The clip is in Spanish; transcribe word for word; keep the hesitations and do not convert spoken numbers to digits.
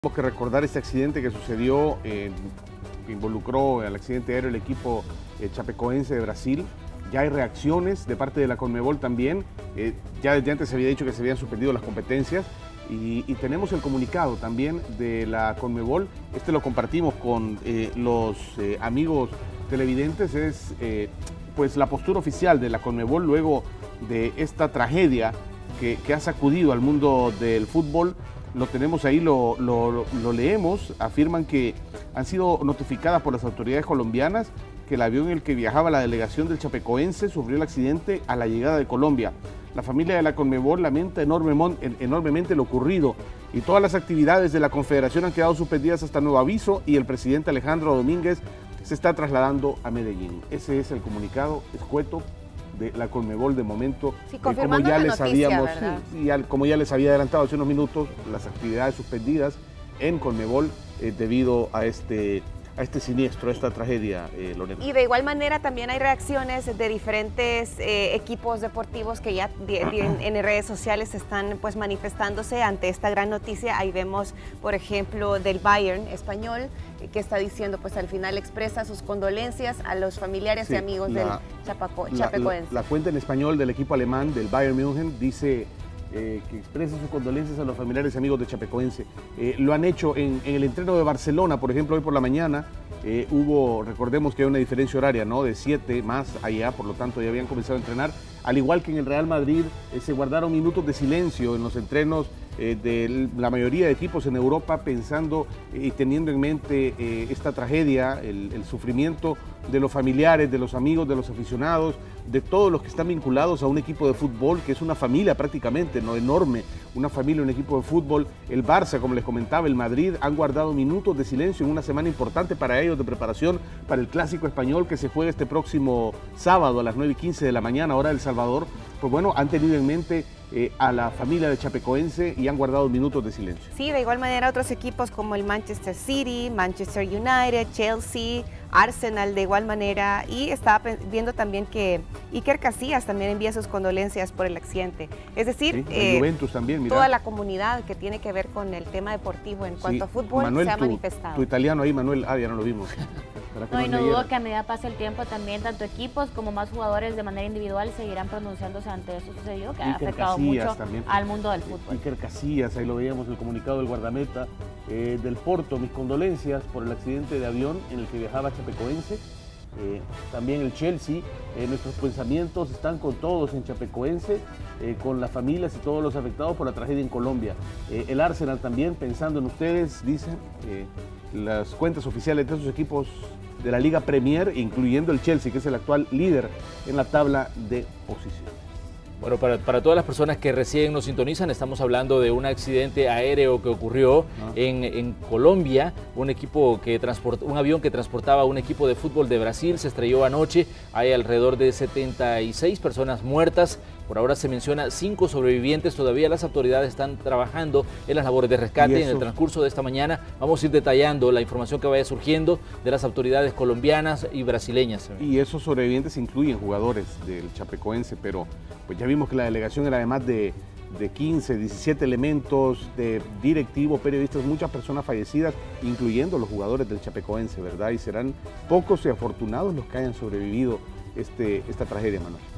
Tenemos que recordar este accidente que sucedió, eh, que involucró al accidente aéreo el equipo eh, chapecoense de Brasil. Ya hay reacciones de parte de la Conmebol también. Eh, ya desde antes se había dicho que se habían suspendido las competencias. Y, y tenemos el comunicado también de la Conmebol. Este lo compartimos con eh, los eh, amigos televidentes. Es eh, pues la postura oficial de la Conmebol luego de esta tragedia que, que ha sacudido al mundo del fútbol. Lo tenemos ahí, lo, lo, lo leemos. Afirman que han sido notificadas por las autoridades colombianas que el avión en el que viajaba la delegación del chapecoense sufrió el accidente a la llegada de Colombia. La familia de la Conmebol lamenta enormemente lo ocurrido y todas las actividades de la Confederación han quedado suspendidas hasta nuevo aviso y el presidente Alejandro Domínguez se está trasladando a Medellín. Ese es el comunicado escueto de la Conmebol de momento. Sí, eh, como ya la les noticia, habíamos, sí, y al, como ya les había adelantado hace unos minutos, las actividades suspendidas en Conmebol eh, debido a este a este siniestro, a esta tragedia, eh, Lorena. Y de igual manera también hay reacciones de diferentes eh, equipos deportivos que ya de, de, en, en redes sociales están pues manifestándose ante esta gran noticia. Ahí vemos, por ejemplo, del Bayern español, eh, que está diciendo, pues al final expresa sus condolencias a los familiares sí, y amigos la, del Chapaco, la, chapecoense. La, la cuenta en español del equipo alemán, del Bayern München, dice Eh, que expresa sus condolencias a los familiares y amigos de Chapecoense. Eh, lo han hecho en, en el entreno de Barcelona, por ejemplo, hoy por la mañana. Eh, hubo, recordemos que hay una diferencia horaria, ¿no? De siete más allá, por lo tanto ya habían comenzado a entrenar. Al igual que en el Real Madrid, eh, se guardaron minutos de silencio en los entrenos eh, de la mayoría de equipos en Europa, pensando y eh, teniendo en mente eh, esta tragedia, el, el sufrimiento de los familiares, de los amigos, de los aficionados, de todos los que están vinculados a un equipo de fútbol, que es una familia prácticamente, ¿no? Enorme, una familia, un equipo de fútbol. El Barça, como les comentaba, el Madrid, han guardado minutos de silencio en una semana importante para ellos de preparación para el Clásico Español que se juega este próximo sábado a las nueve y quince de la mañana, hora del Salvador. Pues bueno, han tenido en mente eh, a la familia de Chapecoense y han guardado minutos de silencio. Sí, de igual manera otros equipos como el Manchester City, Manchester United, Chelsea, Arsenal de igual manera, y estaba viendo también que Iker Casillas también envía sus condolencias por el accidente. Es decir, sí, eh, Juventus también, mira. Toda la comunidad que tiene que ver con el tema deportivo en cuanto sí, a fútbol Manuel, se ha tu, manifestado. Tu italiano ahí, Manuel, ah, ya no lo vimos. No, y no dudo que a medida pase el tiempo también tanto equipos como más jugadores de manera individual seguirán pronunciándose ante eso sucedido, que Iker ha afectado Casillas mucho también, al mundo del fútbol. Iker Casillas, ahí lo veíamos, el comunicado del guardameta eh, del Porto. Mis condolencias por el accidente de avión en el que viajaba Chapecoense. Eh, también el Chelsea, eh, nuestros pensamientos están con todos en Chapecoense, eh, con las familias y todos los afectados por la tragedia en Colombia. Eh, el Arsenal también, pensando en ustedes, dicen eh, las cuentas oficiales de esos equipos de la Liga Premier, incluyendo el Chelsea, que es el actual líder en la tabla de posiciones. Bueno, para, para todas las personas que recién nos sintonizan, estamos hablando de un accidente aéreo que ocurrió ah. en, en Colombia. Un, equipo que transport, un avión que transportaba a un equipo de fútbol de Brasil se estrelló anoche. Hay alrededor de setenta y seis personas muertas. Por ahora se menciona cinco sobrevivientes. Todavía las autoridades están trabajando en las labores de rescate. En el transcurso de esta mañana vamos a ir detallando la información que vaya surgiendo de las autoridades colombianas y brasileñas. Y esos sobrevivientes incluyen jugadores del Chapecoense, pero pues ya vimos que la delegación era además de, de quince, diecisiete elementos, de directivos, periodistas, muchas personas fallecidas, incluyendo los jugadores del Chapecoense, ¿verdad? Y serán pocos y afortunados los que hayan sobrevivido este, esta tragedia, Manuel.